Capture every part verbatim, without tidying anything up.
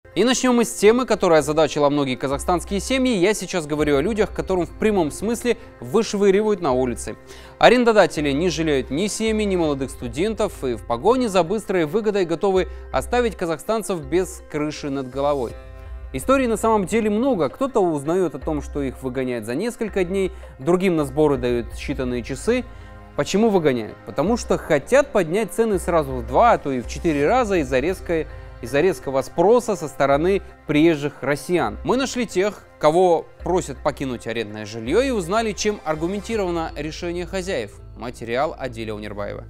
И начнем мы с темы, которая озадачила многие казахстанские семьи. Я сейчас говорю о людях, которым в прямом смысле вышвыривают на улице. Арендодатели не жалеют ни семьи, ни молодых студентов и в погоне за быстрой выгодой готовы оставить казахстанцев без крыши над головой. Историй на самом деле много. Кто-то узнает о том, что их выгоняют за несколько дней, другим на сборы дают считанные часы. Почему выгоняют? Потому что хотят поднять цены сразу в два, а то и в четыре раза из-за резкой из-за резкого спроса со стороны приезжих россиян. Мы нашли тех, кого просят покинуть арендное жилье, и узнали, чем аргументировано решение хозяев. Материал Адиля Унирбаева.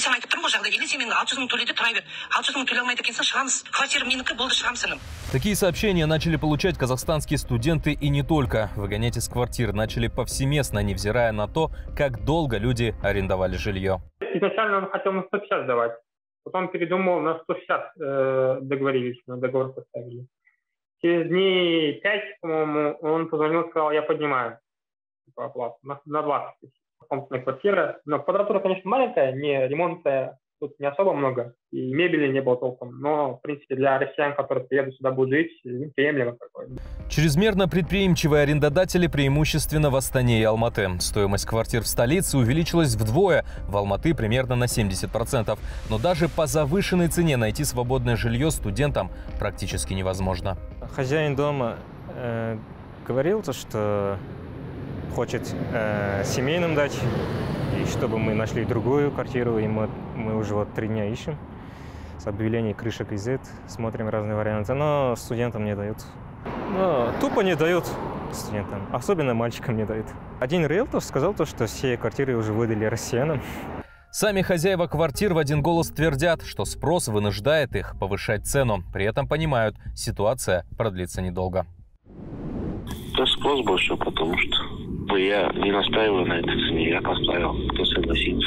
Такие сообщения начали получать казахстанские студенты и не только. Выгонять из квартир начали повсеместно, невзирая на то, как долго люди арендовали жилье. Изначально он хотел на сто пятьдесят давать. Потом передумал, на сто шестьдесят э, договорились, на договор поставили. Через дней пять, по-моему, он позвонил, сказал, я поднимаю типа, оплату на, на двадцать тысяч. Комнатная квартира. Но квадратура, конечно, маленькая, не ремонта тут не особо много. И мебели не было толком. Но, в принципе, для россиян, которые приедут сюда, будут жить, приемлемо такое. Чрезмерно предприимчивые арендодатели преимущественно в Астане и Алматы. Стоимость квартир в столице увеличилась вдвое, в Алматы примерно на семьдесят процентов. Но даже по завышенной цене найти свободное жилье студентам практически невозможно. Хозяин дома э, говорил, что хочет э, семейным дать, и чтобы мы нашли другую квартиру, и мы, мы уже вот три дня ищем. С объявлений крышек из Z, смотрим разные варианты, но студентам не дают. Но тупо не дают студентам, особенно мальчикам не дают. Один риэлтор сказал, то, что все квартиры уже выдали россиянам. Сами хозяева квартир в один голос твердят, что спрос вынуждает их повышать цену. При этом понимают, ситуация продлится недолго. Да спрос больше, потому что я не настаиваю на этой цене, я поставил, кто согласится.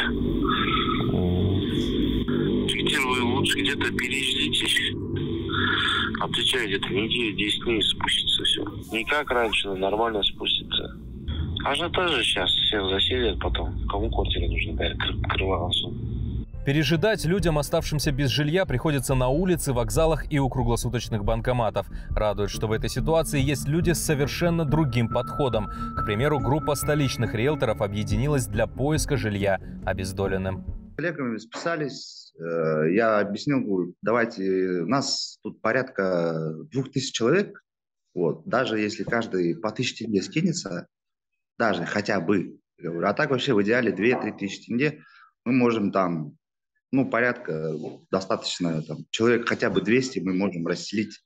Где вы лучше где-то переждите, отвечаю, где-то неделю, десять дней спустится все. Не как раньше, но нормально спустится. Ажиотажи сейчас всех заселят потом, кому квартира нужна, да, крывался. Пережидать людям, оставшимся без жилья, приходится на улице, вокзалах и у круглосуточных банкоматов. Радует, что в этой ситуации есть люди с совершенно другим подходом. К примеру, группа столичных риэлторов объединилась для поиска жилья обездоленным. С коллегами списались, я объяснил, говорю, давайте, у нас тут порядка двух тысяч человек, вот, даже если каждый по тысяче тенге скинется, даже хотя бы, говорю, а так вообще в идеале две-три тысячи тенге мы можем там, ну, порядка, достаточно, там, человек хотя бы двести мы можем расселить,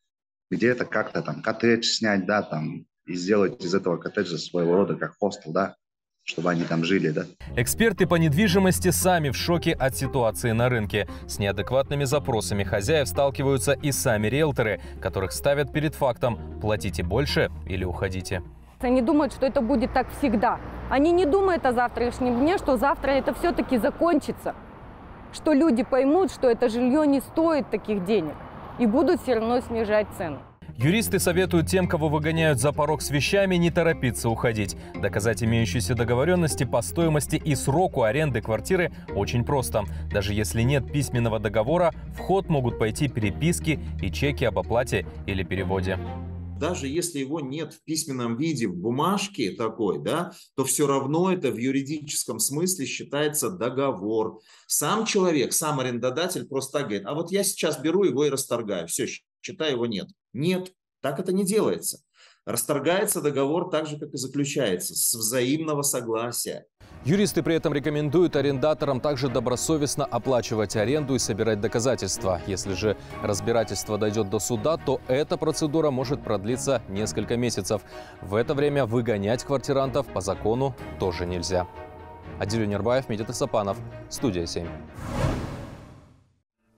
где-то как-то там коттедж снять, да, там, и сделать из этого коттеджа своего рода как хостел, да, чтобы они там жили, да. Эксперты по недвижимости сами в шоке от ситуации на рынке. С неадекватными запросами хозяев сталкиваются и сами риэлторы, которых ставят перед фактом: платите больше или уходите. Они думают, что это будет так всегда. Они не думают о завтрашнем дне, что завтра это все-таки закончится. Что люди поймут, что это жилье не стоит таких денег и будут все равно снижать цену. Юристы советуют тем, кого выгоняют за порог с вещами, не торопиться уходить. Доказать имеющиеся договоренности по стоимости и сроку аренды квартиры очень просто. Даже если нет письменного договора, в ход могут пойти переписки и чеки об оплате или переводе. Даже если его нет в письменном виде, в бумажке такой, да, то все равно это в юридическом смысле считается договор. Сам человек, сам арендодатель просто так говорит: а вот я сейчас беру его и расторгаю. Все, считай, его нет. Нет, так это не делается. Расторгается договор так же, как и заключается, с взаимного согласия. Юристы при этом рекомендуют арендаторам также добросовестно оплачивать аренду и собирать доказательства. Если же разбирательство дойдет до суда, то эта процедура может продлиться несколько месяцев. В это время выгонять квартирантов по закону тоже нельзя. Адиль Унирбаев, Медет Исапанов, Студия семь.